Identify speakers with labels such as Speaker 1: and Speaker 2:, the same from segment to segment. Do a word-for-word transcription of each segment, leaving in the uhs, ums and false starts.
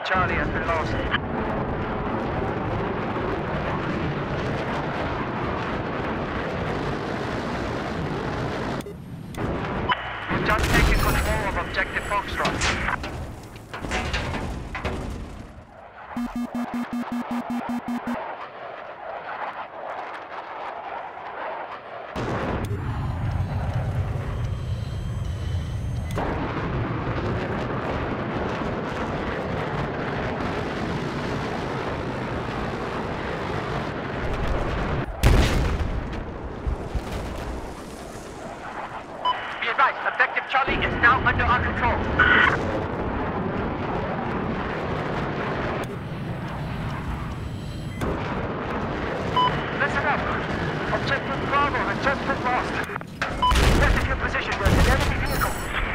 Speaker 1: Charlie has been lost. We've just taken control of Objective Foxtrot. Be advised, Objective Charlie is now under our control. Listen up. Objective Bravo has just been lost. Get in your position. There's an enemy vehicle.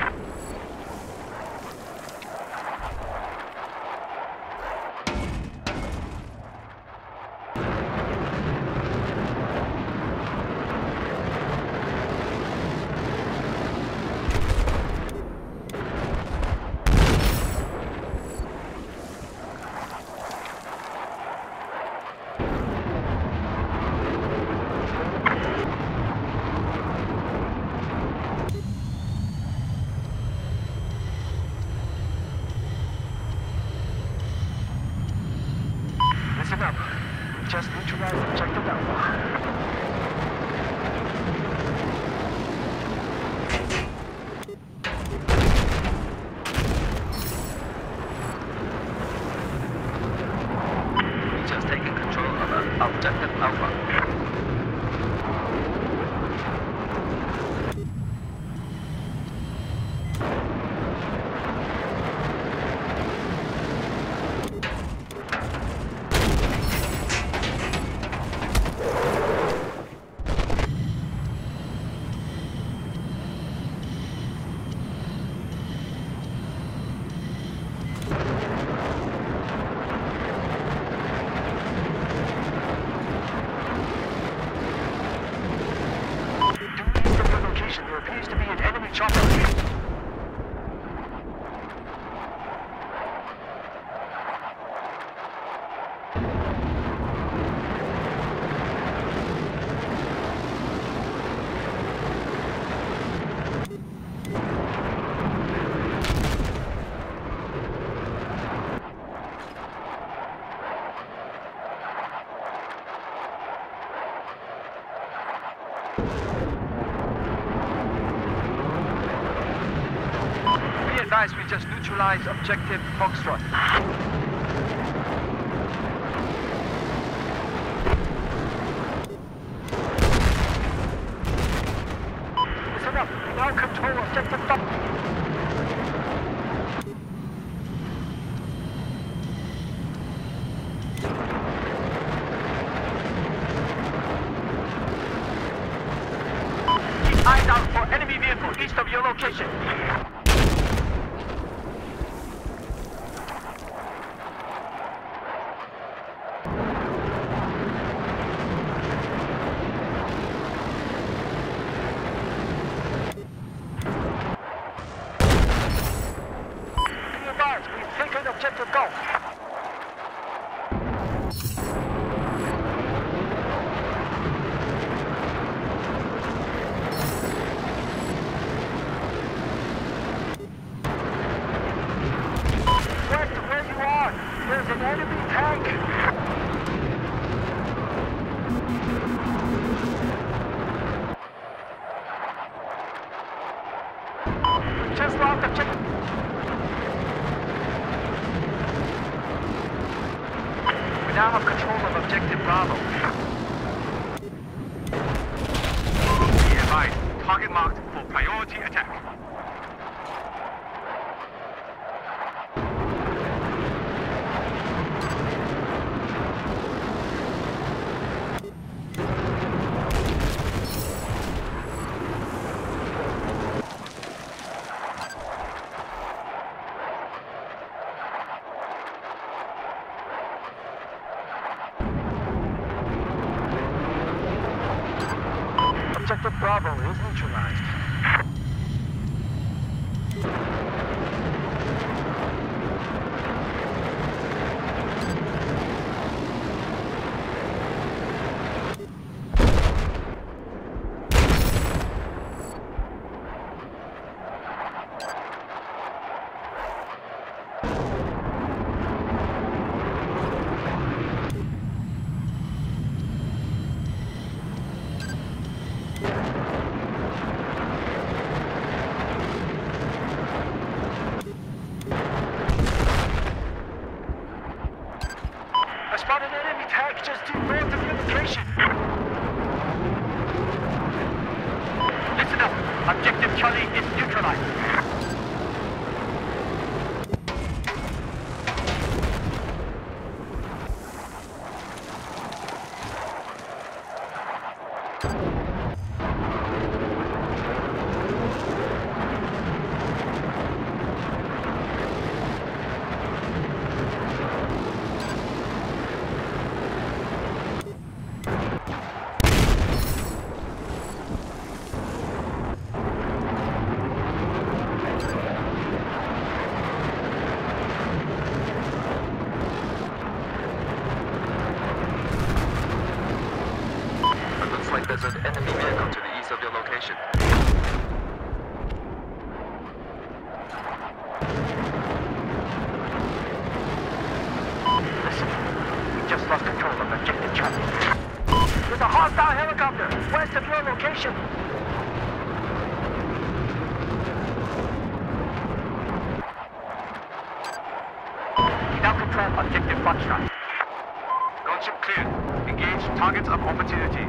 Speaker 1: Listen up. We just neutralized Objective Alpha. We just taken control of uh, Objective Alpha. There appears to be an enemy chopper. Guys, we just neutralized Objective Foxtrot. Listen up, we now control Objective Foxtrot. Keep eyes out for enemy vehicle east of your location. We've taken Objective Golf. West of where you are, there's an enemy tank. We just lost Objective. We now have control of Objective Bravo. Be advised, target marked for priority attack. Objective Bravo is neutralized. strike just due north of your location. Listen up. Objective Charlie is neutralized.
Speaker 2: There's an enemy vehicle to the east of your location.
Speaker 1: Listen, we just lost control of Objective Charlie. There's a hostile helicopter west of your location. We now control Objective Foxtrot. Gunship cleared. Engage targets of opportunity.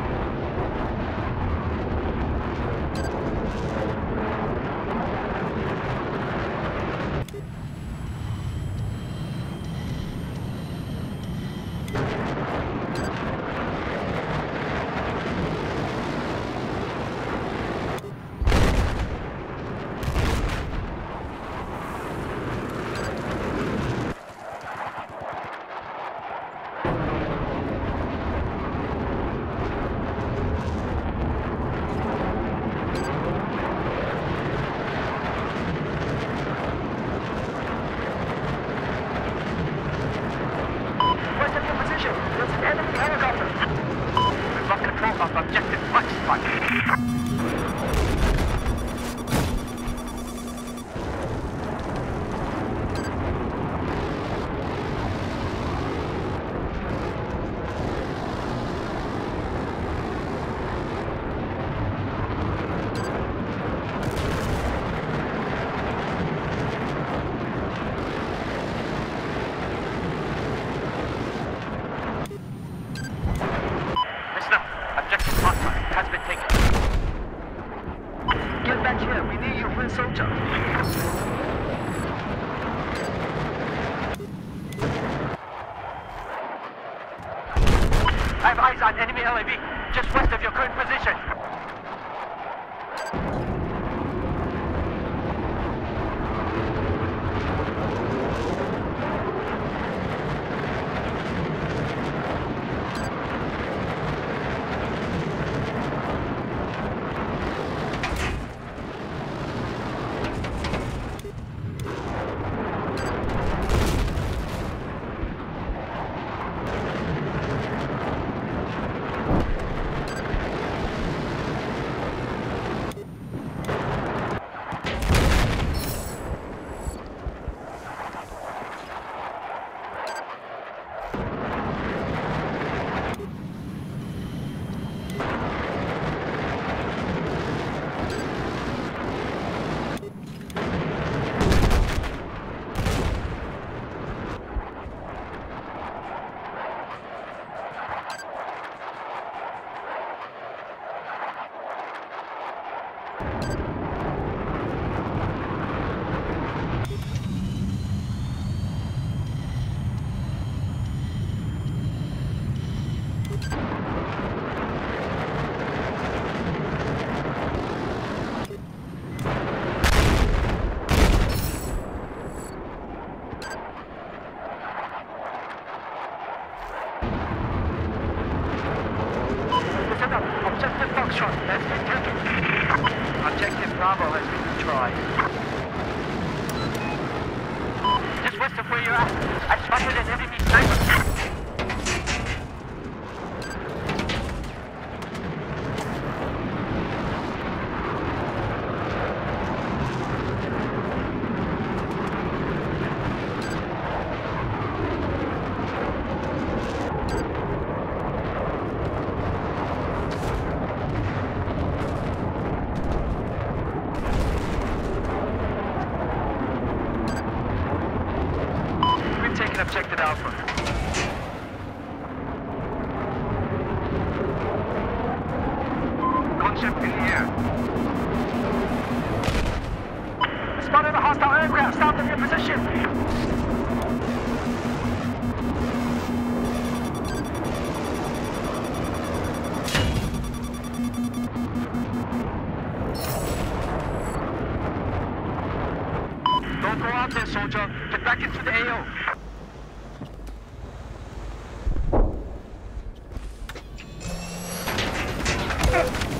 Speaker 1: Objective Foxtrot. Has been taken. Get back here, we need you for a soldier. I have eyes on enemy L A V, just west of your current position. Objective Foxtrot has been taken. Objective Bravo has been neutralized. Just west of where you're at, I've spotted an enemy sniper. Objective Alpha. ship in the air. Spotted a hostile aircraft south of your position. Don't go out there, soldier. Get back into the A O.